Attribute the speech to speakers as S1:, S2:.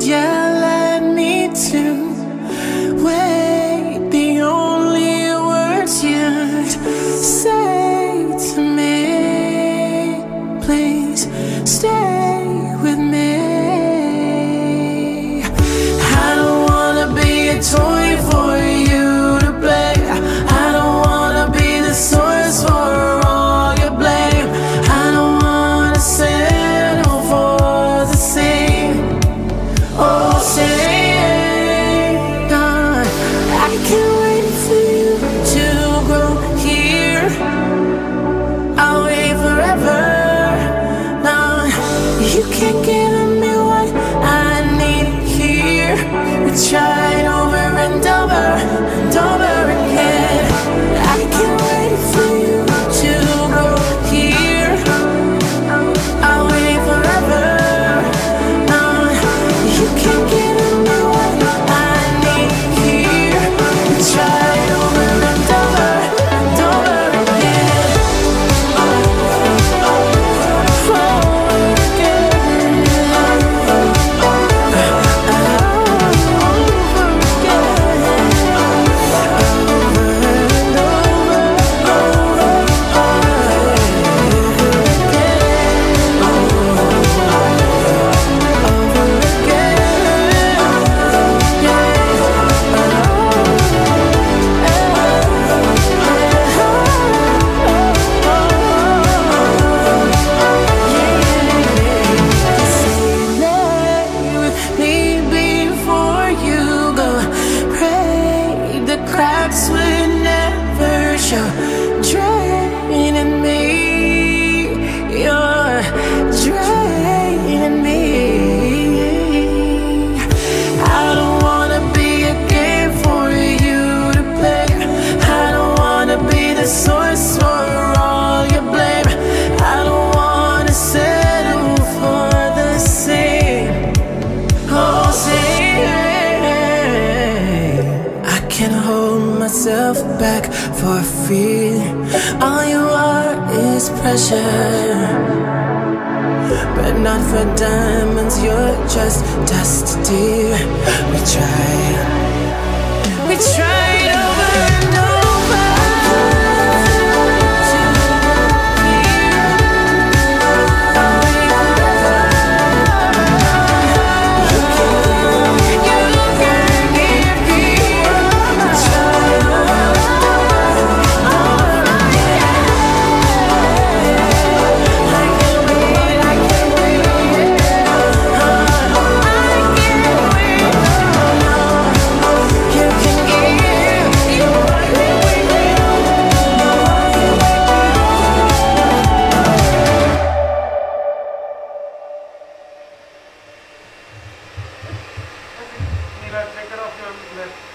S1: yeah, led me to wait. The only words you'd say to me, please stay with me. I don't wanna be a toy for you to play. I don't wanna be the source for all your blame. I don't wanna settle for the same. Oh, say God, I can't wait for you to grow here. I'll wait forever. Nah, you can't give me what I need here. We tried over and over and over again. I can't wait for you to grow here. I'll wait forever. Nah, you can't give me what I need here. We tried over and over and over again. Cracks would never show. Draining me, you're draining me. I don't wanna be a game for you to play. I don't wanna be the source for all your blame. I don't wanna settle for the same. Oh, say I can't hold myself back for fear. All you are is pressure, but not for diamonds. You're just dust, dear. We tried over and over.
S2: Mila, take it off your left.